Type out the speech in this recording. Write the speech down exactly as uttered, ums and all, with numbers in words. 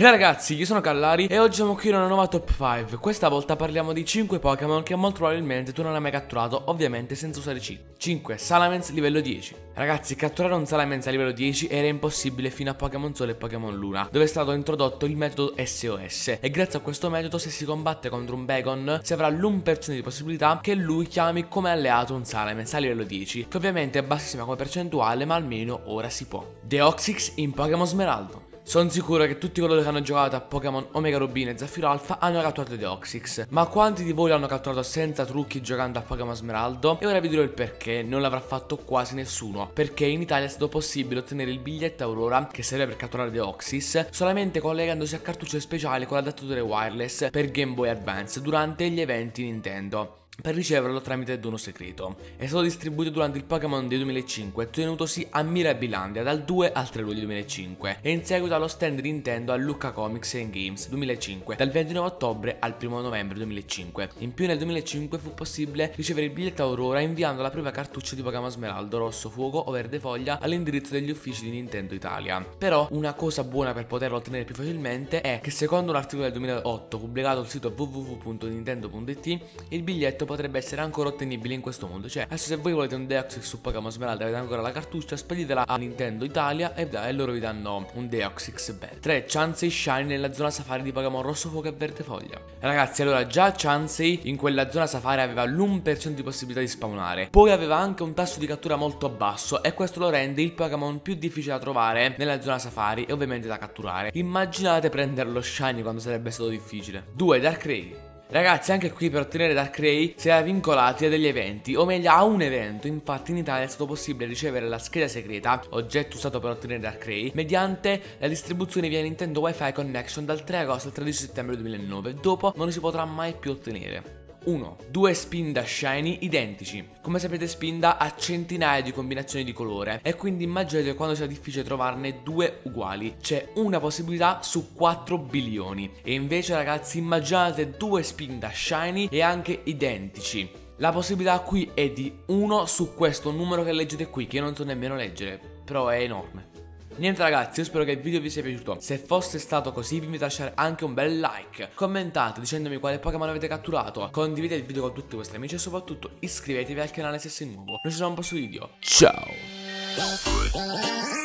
E ragazzi, io sono Callari e oggi siamo qui in una nuova top cinque. Questa volta parliamo di cinque Pokémon che molto probabilmente tu non hai mai catturato, ovviamente senza usare cheat. cinque Salamence livello dieci. Ragazzi, catturare un Salamence a livello dieci era impossibile fino a Pokémon Sole e Pokémon Luna, dove è stato introdotto il metodo S O S. E grazie a questo metodo, se si combatte contro un Bagon, si avrà l'uno per cento di possibilità che lui chiami come alleato un Salamence a livello dieci, che ovviamente è bassissima come percentuale, ma almeno ora si può. Deoxys in Pokémon Smeraldo. Sono sicuro che tutti coloro che hanno giocato a Pokémon Omega Rubino e Zaffiro Alpha hanno catturato Deoxys, ma quanti di voi l'hanno catturato senza trucchi giocando a Pokémon Smeraldo? E ora vi dirò il perché non l'avrà fatto quasi nessuno, perché in Italia è stato possibile ottenere il biglietto Aurora, che serve per catturare Deoxys, solamente collegandosi a cartucce speciali con l'adattatore wireless per Game Boy Advance durante gli eventi Nintendo, per riceverlo tramite dono segreto. È stato distribuito durante il Pokémon Day duemilacinque, tenutosi a Mirabilandia dal due al tre luglio duemilacinque, e in seguito allo stand Nintendo a Lucca Comics and Games duemilacinque dal ventinove ottobre al primo novembre duemilacinque. In più nel duemilacinque fu possibile ricevere il biglietto Aurora inviando la propria cartuccia di Pokémon Smeraldo, Rosso, Fuoco o Verde Foglia all'indirizzo degli uffici di Nintendo Italia. Però una cosa buona per poterlo ottenere più facilmente è che, secondo un articolo del duemilaotto pubblicato sul sito w w w punto nintendo punto i t, il biglietto potrebbe essere ancora ottenibile in questo mondo. Cioè, adesso se voi volete un Deoxys su Pokémon Smeraldo e avete ancora la cartuccia, speditela a Nintendo Italia e, e loro vi danno un Deoxys bello. tre Chansey Shiny nella zona safari di Pokémon Rosso, Fuoco e Verde Foglia. Ragazzi, allora già Chansey in quella zona safari aveva l'uno per cento di possibilità di spawnare, poi aveva anche un tasso di cattura molto basso, e questo lo rende il Pokémon più difficile da trovare nella zona safari e ovviamente da catturare. Immaginate prenderlo Shiny quando sarebbe stato difficile. due Darkrai. Ragazzi, anche qui per ottenere Darkrai si era vincolati a degli eventi, o meglio a un evento. Infatti in Italia è stato possibile ricevere la scheda segreta, oggetto usato per ottenere Darkrai, mediante la distribuzione via Nintendo Wi-Fi Connection dal tre agosto al tredici settembre duemilanove. Dopo non si potrà mai più ottenere. uno due Spinda Shiny identici. Come sapete, Spinda ha centinaia di combinazioni di colore, e quindi immaginate quando sia difficile trovarne due uguali. C'è una possibilità su quattro bilioni. E invece, ragazzi, immaginate due Spinda Shiny e anche identici. La possibilità qui è di uno su questo numero che leggete qui, che io non so nemmeno leggere, però è enorme. Niente ragazzi, io spero che il video vi sia piaciuto. Se fosse stato così, vi invito a lasciare anche un bel like, commentate dicendomi quale Pokémon avete catturato, condividete il video con tutti i vostri amici e soprattutto iscrivetevi al canale se sei nuovo. Noi ci vediamo in un prossimo video. Ciao.